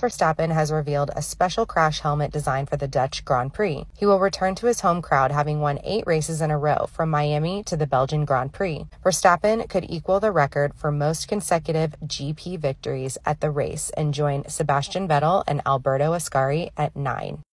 Verstappen has revealed a special crash helmet designed for the Dutch Grand Prix. He will return to his home crowd, having won 8 races in a row from Miami to the Belgian Grand Prix. Verstappen could equal the record for most consecutive GP victories at the race and join Sebastian Vettel and Alberto Ascari at 9.